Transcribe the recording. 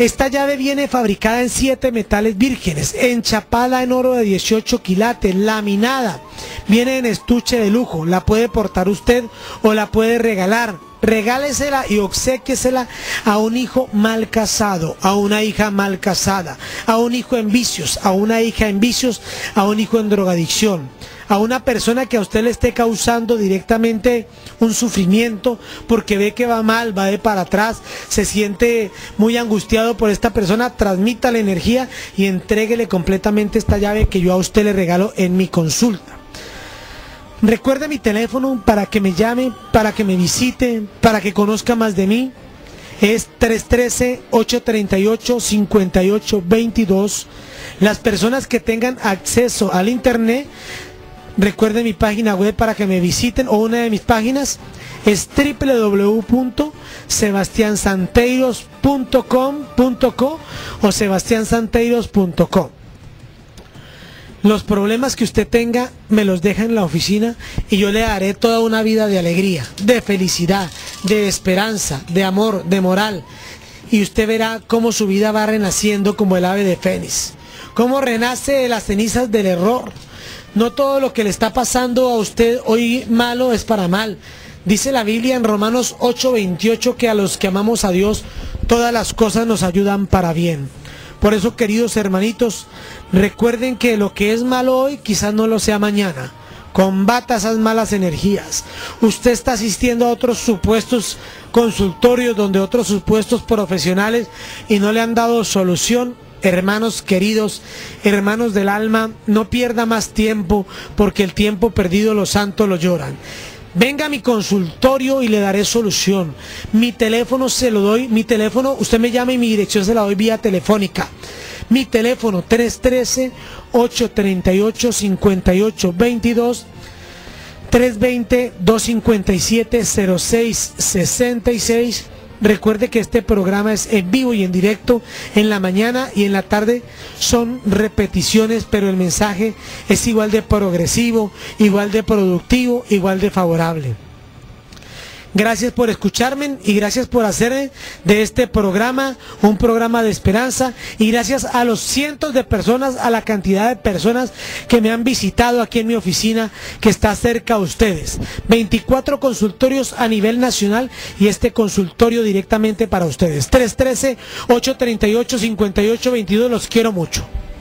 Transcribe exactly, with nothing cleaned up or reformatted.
Esta llave viene fabricada en siete metales vírgenes, enchapada en oro de dieciocho quilates, laminada. Viene en estuche de lujo, la puede portar usted o la puede regalar. Regálesela y obséquiesela a un hijo mal casado, a una hija mal casada, a un hijo en vicios, a una hija en vicios, a un hijo en drogadicción, a una persona que a usted le esté causando directamente un sufrimiento porque ve que va mal, va de para atrás, se siente muy angustiado por esta persona. Transmita la energía y entréguele completamente esta llave que yo a usted le regalo en mi consulta. Recuerde mi teléfono para que me llame, para que me visite, para que conozca más de mí. Es tres uno tres, ocho tres ocho, cinco ocho dos dos. Las personas que tengan acceso al internet, recuerde mi página web para que me visiten, o una de mis páginas es w w w punto sebastián santeiros punto com punto co o sebastián santeiros punto com. Los problemas que usted tenga me los deja en la oficina y yo le daré toda una vida de alegría, de felicidad, de esperanza, de amor, de moral. Y usted verá cómo su vida va renaciendo como el ave de Fénix, cómo renace de las cenizas del error. No todo lo que le está pasando a usted hoy malo es para mal. Dice la Biblia en Romanos ocho veintiocho que a los que amamos a Dios todas las cosas nos ayudan para bien. Por eso, queridos hermanitos, recuerden que lo que es malo hoy quizás no lo sea mañana. Combata esas malas energías. Usted está asistiendo a otros supuestos consultorios donde otros supuestos profesionales y no le han dado solución. Hermanos queridos, hermanos del alma, no pierda más tiempo, porque el tiempo perdido los santos lo lloran. Venga a mi consultorio y le daré solución. Mi teléfono se lo doy, mi teléfono, usted me llama y mi dirección se la doy vía telefónica. Mi teléfono tres uno tres, ocho tres ocho, cinco ocho dos dos, tres dos cero, dos cinco siete, cero seis seis seis. Recuerde que este programa es en vivo y en directo, en la mañana y en la tarde son repeticiones, pero el mensaje es igual de progresivo, igual de productivo, igual de favorable. Gracias por escucharme y gracias por hacer de este programa un programa de esperanza, y gracias a los cientos de personas, a la cantidad de personas que me han visitado aquí en mi oficina que está cerca a ustedes. veinticuatro consultorios a nivel nacional y este consultorio directamente para ustedes. tres uno tres, ocho tres ocho, cinco ocho dos dos, los quiero mucho.